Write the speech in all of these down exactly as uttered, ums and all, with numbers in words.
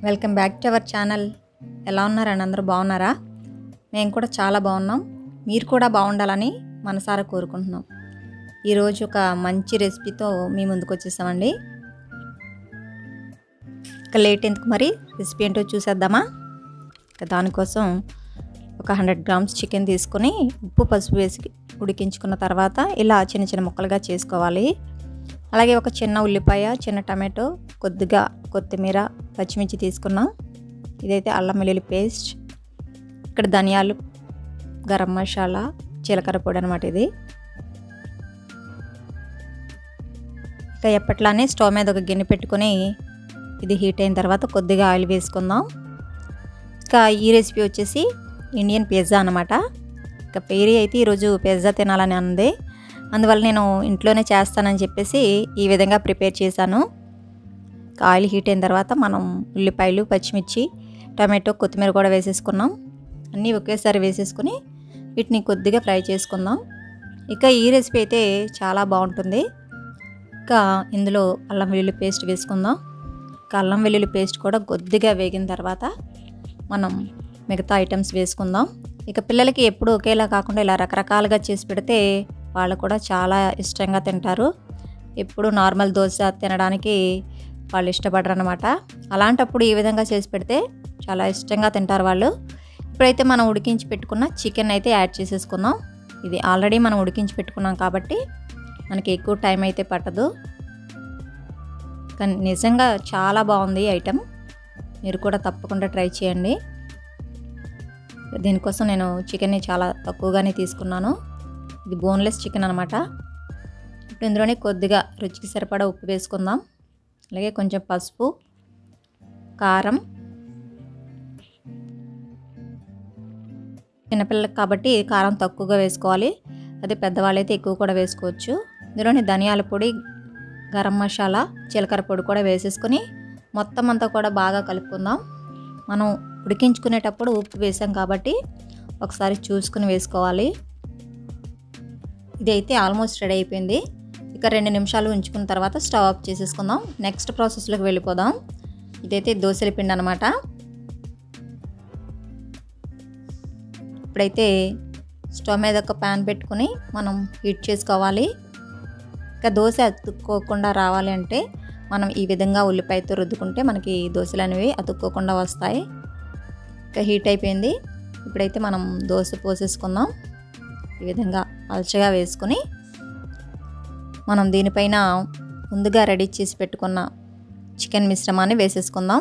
Welcome back to our channel. ఎలా ఉన్నారండి? అందరూ బాగున్నారా? మేము కూడా చాలా బాగున్నాం. మీరు కూడా బాగుండాలని మనసారా కోరుకుంటున్నాం. ఈరోజు ఒక మంచి రెసిపీతో మీ ముందుకు వచ్చేసామండి. ఇక లేట్ ఎందుకు, మరి రెసిపీ ఏంటో చూసేద్దామా? దానికోసం ఒక హండ్రెడ్ గ్రామ్స్ చికెన్ తీసుకొని ఉప్పు పసుపు వేసి ఉడికించుకున్న తర్వాత ఇలా చిన్న చిన్న ముక్కలుగా చేసుకోవాలి. అలాగే ఒక చిన్న ఉల్లిపాయ, చిన్న టమాటో, కొద్దిగా కొత్తిమీర, పచ్చిమిర్చి తీసుకున్నాం. ఇదైతే అల్లం వెల్లుల్లి పేస్ట్, ఇక్కడ ధనియాలు, గరం మసాలా, జీలకర్ర పొడి అనమాట. ఇది ఇంకా ఎప్పట్లానే స్టవ్ మీద ఒక గిన్నె పెట్టుకొని ఇది హీట్ అయిన తర్వాత కొద్దిగా ఆయిల్ వేసుకుందాం. ఇంకా ఈ రెసిపీ వచ్చేసి ఇండియన్ పిజ్జా అనమాట. ఇంకా పేరీ అయితే ఈరోజు పిజ్జా తినాలని అంది, అందువల్ల నేను ఇంట్లోనే చేస్తానని చెప్పేసి ఈ విధంగా ప్రిపేర్ చేశాను. ఆయిల్ హీట్ అయిన తర్వాత మనం ఉల్లిపాయలు, పచ్చిమిర్చి, టమాటో, కొత్తిమీర కూడా వేసేసుకున్నాం. అన్నీ ఒకేసారి వేసేసుకుని వీటిని కొద్దిగా ఫ్రై చేసుకుందాం. ఇక ఈ రెసిపీ అయితే చాలా బాగుంటుంది. ఇంకా ఇందులో అల్లం వెల్లుల్లి పేస్ట్ వేసుకుందాం. ఇక అల్లం వెల్లుల్లి పేస్ట్ కూడా కొద్దిగా వేగిన తర్వాత మనం మిగతా ఐటమ్స్ వేసుకుందాం. ఇక పిల్లలకి ఎప్పుడు ఒకేలా కాకుండా ఇలా రకరకాలుగా చేసి పెడితే వాళ్ళు కూడా చాలా ఇష్టంగా తింటారు. ఎప్పుడు నార్మల్ దోశ తినడానికి వాళ్ళు ఇష్టపడరు అనమాట. అలాంటప్పుడు ఈ విధంగా చేసి పెడితే చాలా ఇష్టంగా తింటారు వాళ్ళు. ఇప్పుడైతే మనం ఉడికించి పెట్టుకున్న చికెన్ అయితే యాడ్ చేసేసుకుందాం. ఇది ఆల్రెడీ మనం ఉడికించి పెట్టుకున్నాం కాబట్టి మనకి ఎక్కువ టైం అయితే పట్టదు. కానీ నిజంగా చాలా బాగుంది ఐటెం. మీరు కూడా తప్పకుండా ట్రై చేయండి. దీనికోసం నేను చికెన్ని చాలా తక్కువగానే తీసుకున్నాను. ఇది బోన్లెస్ చికెన్ అనమాట. ఇప్పుడు ఇందులోనే కొద్దిగా రుచికి సరిపడా ఉప్పు వేసుకుందాం. అలాగే కొంచెం పసుపు, కారం. చిన్నపిల్లలకి కాబట్టి కారం తక్కువగా వేసుకోవాలి. అదే పెద్దవాళ్ళైతే ఎక్కువ కూడా వేసుకోవచ్చు. ఇందులోని ధనియాల పొడి, గరం మసాలా, జీలకర్ర పొడి కూడా వేసేసుకొని మొత్తం అంతా కూడా బాగా కలుపుకుందాం. మనం ఉడికించుకునేటప్పుడు ఉప్పు వేసాం కాబట్టి ఒకసారి చూసుకుని వేసుకోవాలి. ఇది అయితే ఆల్మోస్ట్ రెడీ అయిపోయింది. ఇక రెండు నిమిషాలు ఉంచుకున్న తర్వాత స్టవ్ ఆఫ్ చేసేసుకుందాం. నెక్స్ట్ ప్రాసెస్లోకి వెళ్ళిపోదాం. ఇదైతే దోశల పిండి అనమాట. ఇప్పుడైతే స్టవ్ మీద ఒక ప్యాన్ పెట్టుకుని మనం హీట్ చేసుకోవాలి. ఇక దోశ అతుక్కోకుండా రావాలి అంటే మనం ఈ విధంగా ఉల్లిపాయతో రుద్దుకుంటే మనకి దోశలు అనేవి అతుక్కోకుండా వస్తాయి. ఇక హీట్ అయిపోయింది. ఇప్పుడైతే మనం దోశ పోసేసుకుందాం. ఈ విధంగా పల్చగా వేసుకొని మనం దీనిపైన ముందుగా రెడీ చేసి పెట్టుకున్న చికెన్ మిశ్రమాన్ని వేసేసుకుందాం.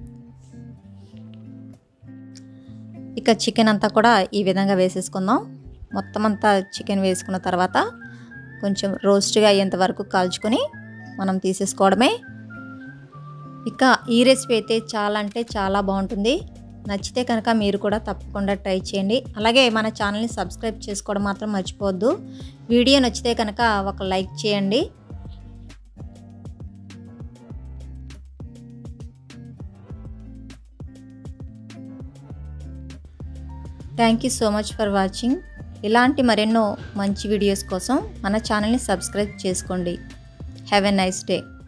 ఇక చికెన్ అంతా కూడా ఈ విధంగా వేసేసుకుందాం. మొత్తం అంతా చికెన్ వేసుకున్న తర్వాత కొంచెం రోస్ట్గా అయ్యేంత వరకు కాల్చుకొని మనం తీసేసుకోవడమే. ఇక ఈ రెసిపీ అయితే చాలా అంటే చాలా బాగుంటుంది. నచ్చితే కనుక మీరు కూడా తప్పకుండా ట్రై చేయండి. అలాగే మన ఛానల్ని సబ్స్క్రైబ్ చేసుకోవడం మాత్రం మర్చిపోవద్దు. వీడియో నచ్చితే కనుక ఒక లైక్ చేయండి. Thank you so much for watching. ఇలాంటి మరెన్నో మంచి వీడియోస్ కోసం మన ఛానల్ని సబ్స్క్రైబ్ చేసుకోండి. Have a nice day.